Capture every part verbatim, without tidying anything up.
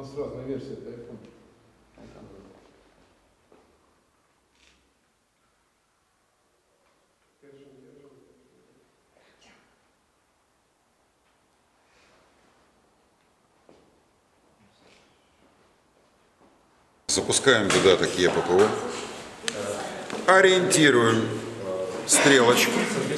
нас разные версии, это iPhone. Запускаем додаток ЕППО, ориентируем стрілочку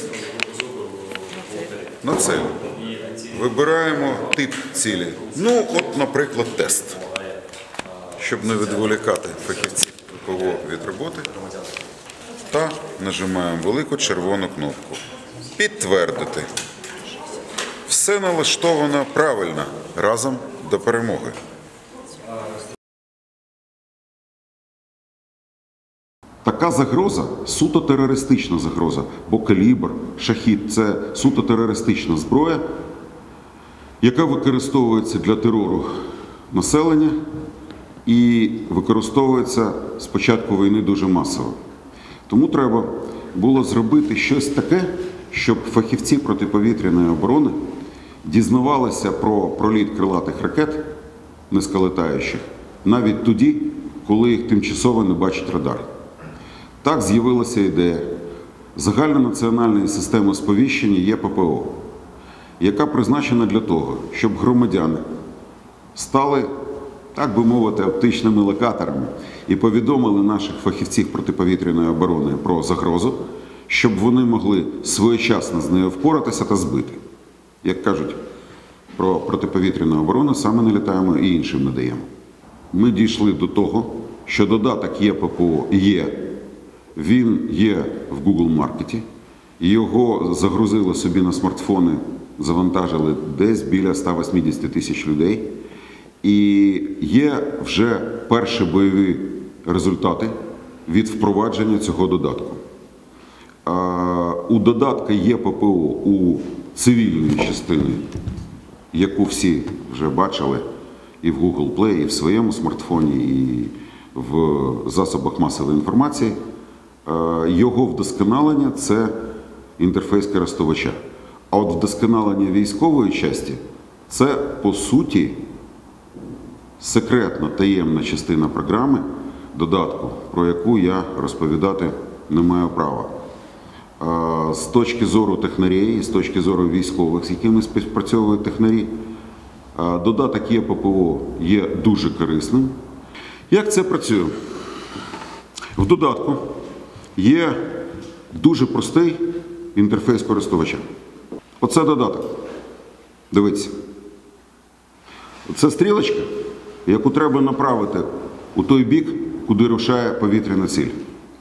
на цель. Вибираємо тип цілі. Ну, от, наприклад, тест. Щоб не відволікати фахівців ППО від роботи. Та нажимаємо велику червону кнопку. Підтвердити. Все налаштовано правильно. Разом до перемоги. Така загроза – суто терористична загроза, бо калібр, шахід – це суто терористична зброя, яка використовується для терору населення і використовується з початку війни дуже масово. Тому треба було зробити щось таке, щоб фахівці протиповітряної оборони дізнавалися про проліт крилатих ракет, низьколетаючих, навіть тоді, коли їх тимчасово не бачить радар. Так з'явилася ідея загальнонаціональної системи сповіщення ЄППО, яка призначена для того, щоб громадяни стали, так би мовити, оптичними локаторами і повідомили наших фахівців протиповітряної оборони про загрозу, щоб вони могли своєчасно з нею впоратися та збити. Як кажуть про протиповітряну оборону, саме не літаємо і іншим не даємо. Ми дійшли до того, що додаток ЄППО є. Він є в Google Маркеті, його загрузили собі на смартфони, завантажили десь біля ста восьмидесяти тисяч людей. І є вже перші бойові результати від впровадження цього додатку. У додатка ЄППО у цивільної частини, яку всі вже бачили і в Google Play, і в своєму смартфоні, і в засобах масової інформації, його вдосконалення – це інтерфейс користувача. А от вдосконалення військової частини – це, по суті, секретна, таємна частина програми, додатку, про яку я розповідати не маю права. З точки зору технарів, з точки зору військових, з якими співпрацьовують технарі, додаток ЄППО є дуже корисним. Як це працює? В додатку є дуже простий інтерфейс користувача. Оце додаток. Дивіться. Це стрілочка, яку треба направити у той бік, куди рушає повітряна ціль.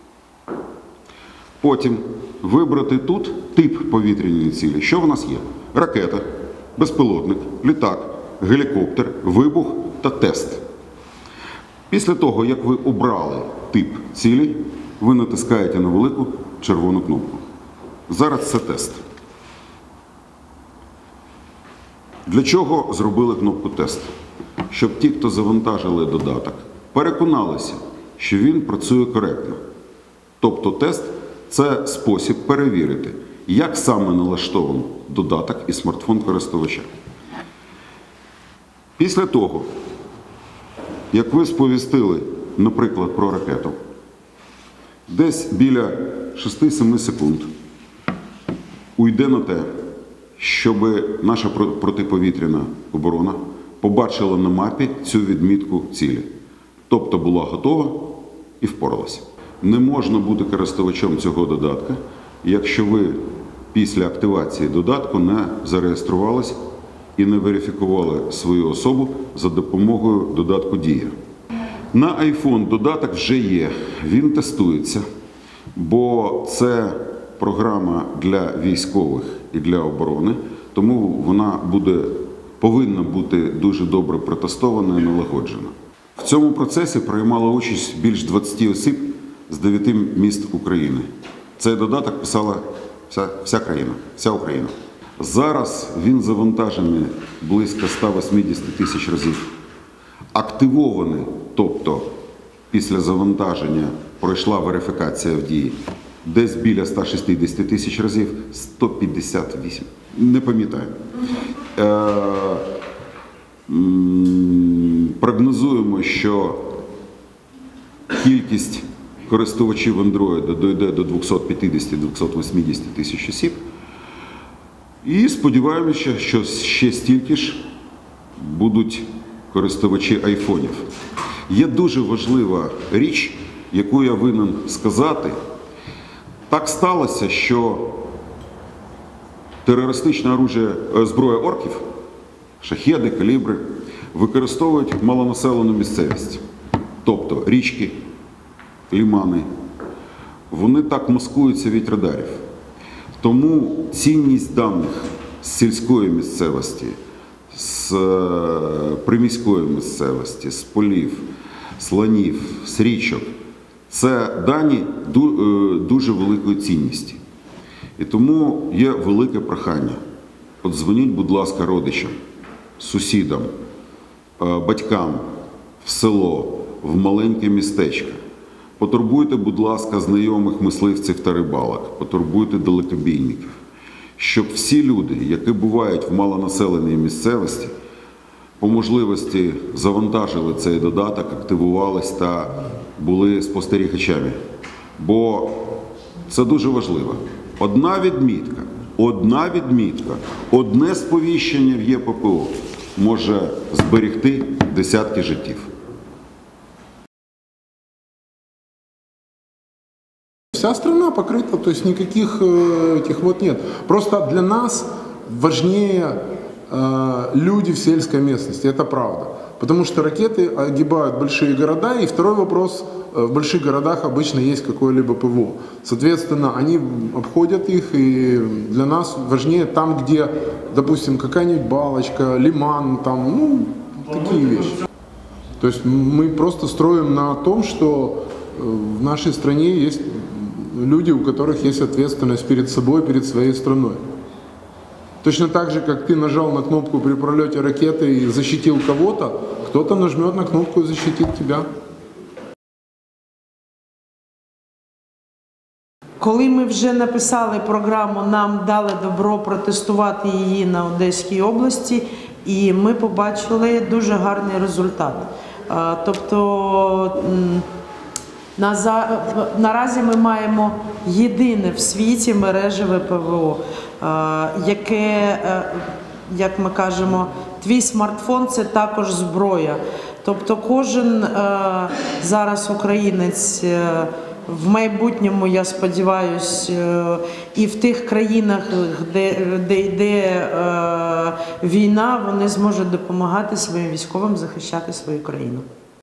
Потім вибрати тут тип повітряної цілі. Що в нас є? Ракета, безпілотник, літак, гелікоптер, вибух та тест. Після того, як ви обрали тип цілі, ви натискаєте на велику червону кнопку. Зараз це тест. Для чого зробили кнопку тест? Щоб ті, хто завантажили додаток, переконалися, що він працює коректно. Тобто тест – це спосіб перевірити, як саме налаштований додаток і смартфон користувача. Після того, як ви сповістили, наприклад, про ракету, десь біля шести-семи секунд уйде на те, щоб наша протиповітряна оборона побачила на мапі цю відмітку цілі. Тобто була готова і впоралася. Не можна бути користувачем цього додатка, якщо ви після активації додатку не зареєструвалися і не верифікували свою особу за допомогою додатку «Дія». На iPhone додаток вже є, він тестується, бо це програма для військових і для оборони, тому вона буде, повинна бути дуже добре протестована і налагоджена. В цьому процесі приймало участь більш двадцяти осіб з дев'яти міст України. Цей додаток писала вся, вся країна, вся Україна. Зараз він завантажений близько ста восьмидесяти тисяч разів. Активований, тобто після завантаження пройшла верифікація в дії, десь біля ста шістдесяти тисяч разів, сто п'ятдесят вісім. Не пам'ятаю. прогнозуємо, що кількість користувачів Android дойде до двохсот п'ятдесяти - двохсот вісімдесяти тисяч осіб. І сподіваємося, що ще стільки ж будуть користувачі айфонів. Є дуже важлива річ, яку я винен сказати. Так сталося, що терористичне оружие, зброя орків, шахеди, калібри, використовують малонаселену місцевість. Тобто річки, лімани, вони так маскуються від радарів. Тому цінність даних з сільської місцевості, з приміської місцевості, з полів, з ланів, з річок – це дані дуже великої цінності. І тому є велике прохання. Подзвоніть, будь ласка, родичам, сусідам, батькам в село, в маленьке містечко. Потурбуйте, будь ласка, знайомих мисливців та рибалок, потурбуйте далекобійників, щоб всі люди, які бувають в малонаселеній місцевості, по можливості завантажили цей додаток, активувались та були спостерігачами. Бо це дуже важливо. Одна відмітка, одна відмітка, одне сповіщення в Є Пе Пе О може зберегти десятки життів. Вся страна покрыта, то есть никаких э, этих вот нет. Просто для нас важнее э, люди в сельской местности, это правда. Потому что ракеты огибают большие города, и второй вопрос, э, в больших городах обычно есть какое-либо Пе Вэ О. Соответственно, они обходят их, и для нас важнее там, где, допустим, какая-нибудь балочка, лиман, там, ну, такие вещи. То есть мы просто строим на том, что в нашей стране есть люди, у которых есть ответственность перед собой, перед своей страной. Точно так же, как ты нажал на кнопку при пролете ракеты и защитил кого-то, кто-то нажмет на кнопку и защитит тебя. Коли ми вже написали програму, нам дали добро протестувати її на Одеській області, і ми побачили дуже гарний результат. Тобто наразі ми маємо єдине в світі мережеве Пе Вэ О, яке, як ми кажемо, твій смартфон – це також зброя. Тобто кожен зараз українець, в майбутньому, я сподіваюся, і в тих країнах, де, де йде війна, вони зможуть допомагати своїм військовим захищати свою країну.